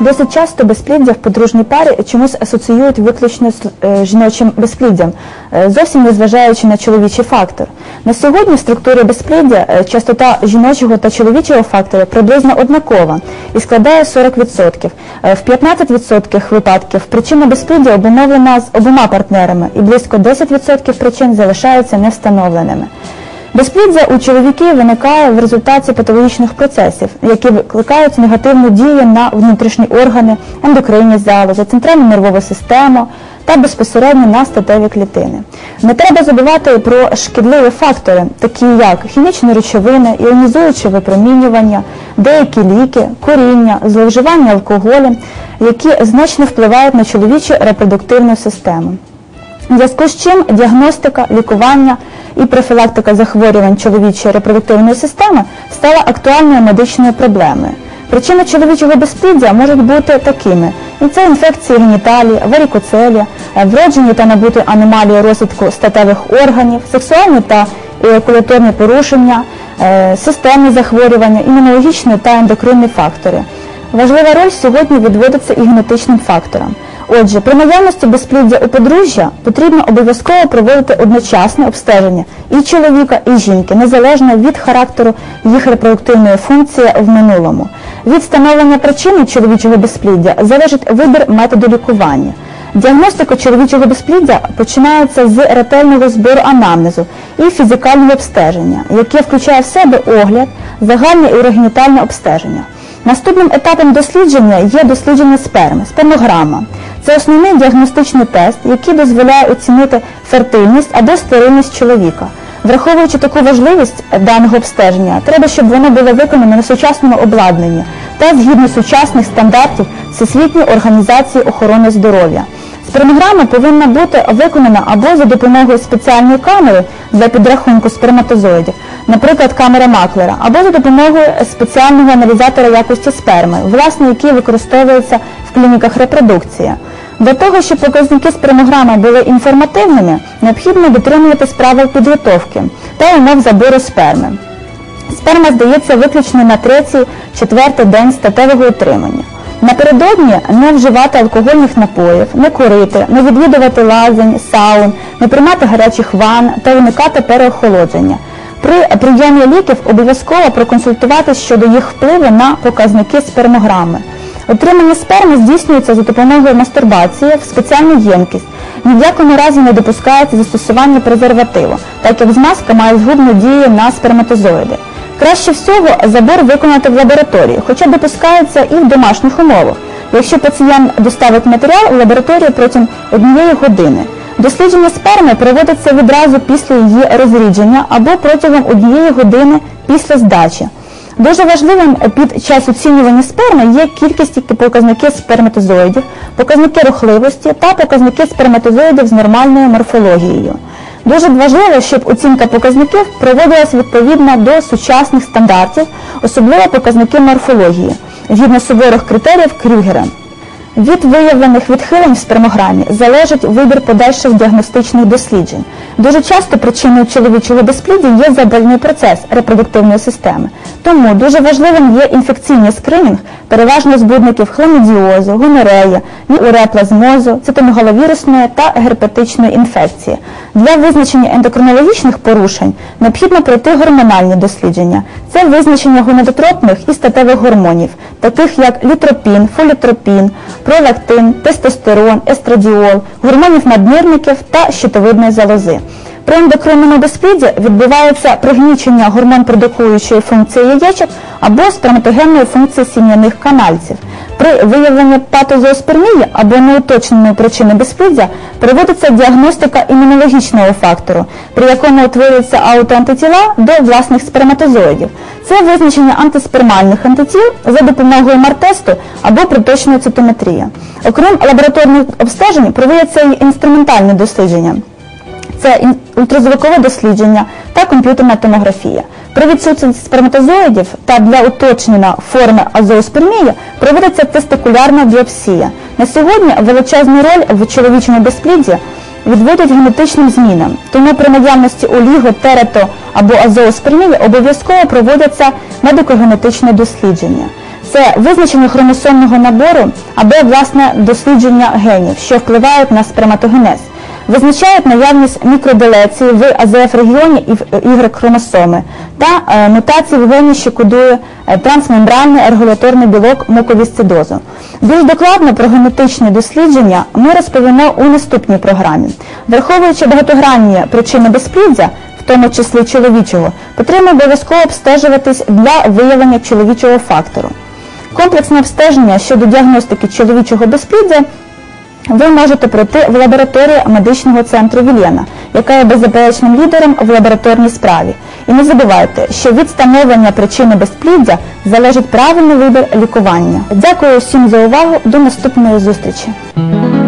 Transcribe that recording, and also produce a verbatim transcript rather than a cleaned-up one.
Досить часто безпліддя в подружній парі чомусь асоціюють виключно з е, жіночим безпліддям, е, зовсім не зважаючи на чоловічий фактор. На сьогодні в структурі безпліддя е, частота жіночого та чоловічого фактора приблизно однакова і складає сорок відсотків. Е, в п'ятнадцять відсотків випадків причина безпліддя обумовлена з обома партнерами і близько десять відсотків причин залишаються невстановленими. Безпліддя у чоловіків виникає в результаті патологічних процесів, які викликають негативну дію на внутрішні органи, ендокринні залози, центральну нервову систему та безпосередньо на статеві клітини. Не треба забувати про шкідливі фактори, такі як хімічні речовини, іонізуюче випромінювання, деякі ліки, куріння, зловживання алкоголем, які значно впливають на чоловічу репродуктивну систему. У зв'язку з чим діагностика, лікування і профілактика захворювань чоловічої репродуктивної системи стала актуальною медичною проблемою. Причини чоловічого безпліддя можуть бути такими: це інфекції геніталій, варікоцелі, вроджені та набуті аномалії розвитку статевих органів, сексуальні та еякуляторні порушення, системні захворювання, імунологічні та ендокринні фактори. Важлива роль сьогодні відводиться і генетичним факторам. Отже, при наявності безпліддя у подружжя потрібно обов'язково проводити одночасне обстеження і чоловіка, і жінки, незалежно від характеру їх репродуктивної функції в минулому. Від встановлення причини чоловічого безпліддя залежить вибір методу лікування. Діагностика чоловічого безпліддя починається з ретельного збору анамнезу і фізикального обстеження, яке включає в себе огляд, загальне і урогенітальне обстеження. Наступним етапом дослідження є дослідження сперми, спермограма. Це основний діагностичний тест, який дозволяє оцінити фертильність або стерильність чоловіка. Враховуючи таку важливість даного обстеження, треба, щоб воно було виконано на сучасному обладнанні та згідно сучасних стандартів Всесвітньої організації охорони здоров'я. Спермограма повинна бути виконана або за допомогою спеціальної камери для підрахунку сперматозоїдів, наприклад, камера Маклера, або за допомогою спеціального аналізатора якості сперми, власне, який використовується в клініках репродукції. Для того, щоб показники спермограми були інформативними, необхідно дотримуватись правил підготовки та умов забору сперми. Сперма здається виключно на третій-четвертий день статевого утримання. Напередодні не вживати алкогольних напоїв, не курити, не відвідувати лазень, саун, не приймати гарячих ванн та уникати переохолодження. При прийомі ліків обов'язково проконсультуватися щодо їх впливу на показники спермограми. Отримання сперми здійснюється за допомогою мастурбації в спеціальну ємкість. Ні в якому разі не допускається застосування презервативу, так як змазка має згубну дію на сперматозоїди. Краще всього забор виконати в лабораторії, хоча допускається і в домашніх умовах, якщо пацієнт доставить матеріал в лабораторію протягом однієї години. Дослідження сперми проводиться відразу після її розрідження або протягом однієї години після здачі. Дуже важливим під час оцінювання сперми є кількість і показники сперматозоїдів, показники рухливості та показники сперматозоїдів з нормальною морфологією. Дуже важливо, щоб оцінка показників проводилась відповідно до сучасних стандартів, особливо показники морфології, згідно суворих критеріїв Крюгера. Від виявлених відхилень в спермограмі залежить вибір подальших діагностичних досліджень. Дуже часто причиною чоловічого безпліддя є запальний процес репродуктивної системи. Тому дуже важливим є інфекційний скринінг, переважно збудників хламідіозу, гонореї, уреаплазмозу, цитомегаловірусної та герпетичної інфекції. Для визначення ендокринологічних порушень необхідно пройти гормональні дослідження. Це визначення гонадотропних і статевих гормонів, таких як літропін, фолітропін, пролактин, тестостерон, естрадіол, гормонів наднирників та щитовидної залози. При ендокринному безплідді відбувається пригнічення гормон-продукуючої функції яєчок або сперматогенної функції сім'яних канальців. При виявленні патозооспермії або неуточненої причини безпліддя проводиться діагностика імунологічного фактору, при якому утворюються аутоантитіла до власних сперматозоїдів. Це визначення антиспермальних антитіл за допомогою мар-тесту або проточної цитометрії. Окрім лабораторних обстежень, проводяться і інструментальні дослідження. Це ультразвукове дослідження та комп'ютерна томографія. При відсутності сперматозоїдів та для уточнення форми азооспермії проводиться тестикулярна біопсія. На сьогодні величезну роль в чоловічому безплідді відводять генетичним змінам, тому при наявності оліго, терето або азооспермії обов'язково проводяться медико-генетичне дослідження. Це визначення хромосомного набору або, власне, дослідження генів, що впливають на сперматогенез. Визначають наявність мікроделеції в А З Ф-регіоні і в Y-хромосоми та е, мутації в гені, що кодує е, трансмембранний регуляторний білок муковісцидозу. Більш докладно про генетичні дослідження ми розповімо у наступній програмі. Враховуючи багатогранні причини безпліддя, в тому числі чоловічого, потрібно обов'язково обстежуватись для виявлення чоловічого фактору. Комплексне обстеження щодо діагностики чоловічого безпліддя ви можете пройти в лабораторії медичного центру Вільєна, яка є беззаперечним лідером в лабораторній справі. І не забувайте, що від встановлення причини безпліддя залежить правильний вибір лікування. Дякую всім за увагу, до наступної зустрічі!